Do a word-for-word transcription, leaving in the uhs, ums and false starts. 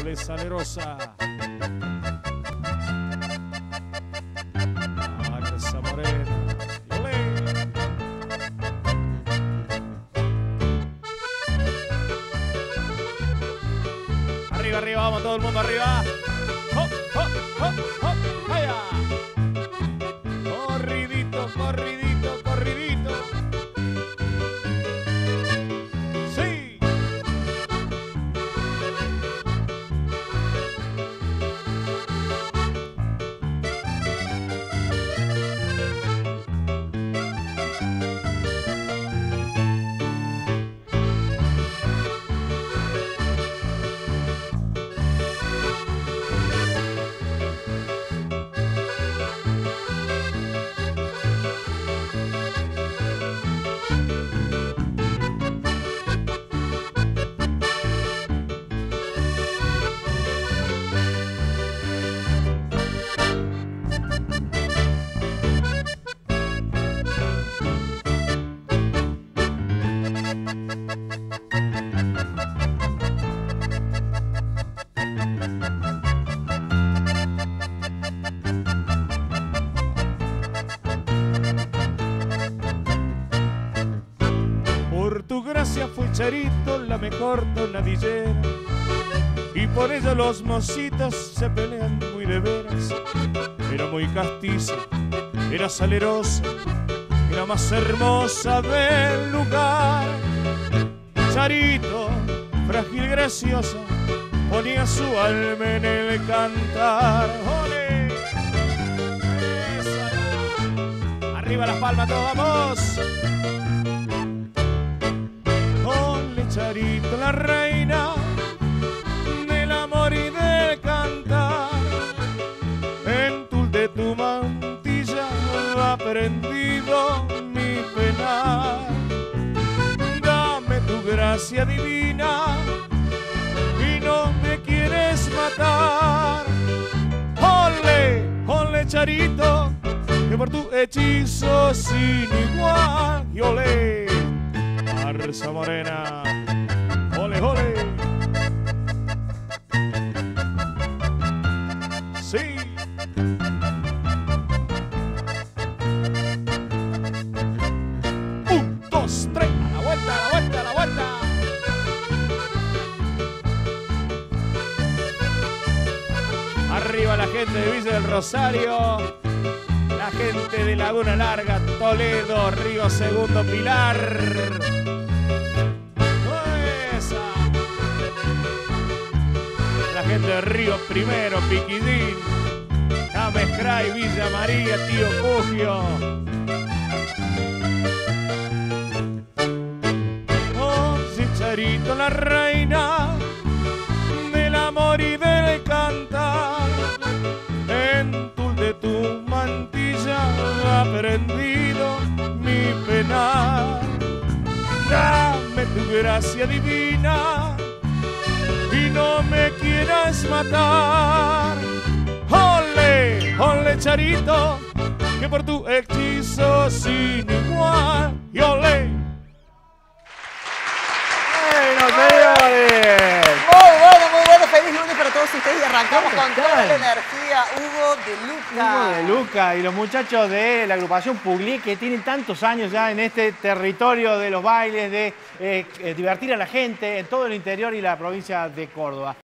Ole, salerosa. Arza Morena. Ole. Arriba, arriba, vamos todo el mundo arriba. ¡Oh, oh, oh, oh! ¡Vaya! Corridito, corridito, corridito. ¡Sí! Por tu gracia fue Charito la mejor tonadillera, y por ella los mocitos se pelean muy de veras. Era muy castiza, era salerosa, era más hermosa del lugar. Charito, frágil, graciosa, ponía su alma en el cantar. ¡Ole! ¡Esa! Arriba las palmas, todos vamos. Ole, Charito, la reina del amor y del cantar. En tul de tu mantilla ha prendido mi penar. Dame tu gracia divina y no me quieres matar. Ole, ole, Charito, que por tu hechizo sin igual. Y ole, Arza Morena. Ole, ole. Sí. Un, dos, tres. A la vuelta, a la vuelta, a la vuelta. Arriba la gente de Villa del Rosario, la gente de Laguna Larga, Toledo, Río Segundo, Pilar. Esa. La gente de Río Primero, Piquidín, Amescray, Villa María, Tío Pugio. Oh, sí, Charito, la reina del amor y del cantar. En tul de tu mantilla ha prendido mi penar. Dame tu gracia divina y no me quieras matar. Ole, ole, Charito, que por tu hechizo sin igual. Y ole. Bueno, señores. Muy bueno, muy bueno. Feliz lunes para todos ustedes y arrancamos con toda la energía. Hugo de Luca. Hugo de Luca y los muchachos de la agrupación Puglié, que tienen tantos años ya en este territorio de los bailes, de eh, divertir a la gente en todo el interior y la provincia de Córdoba.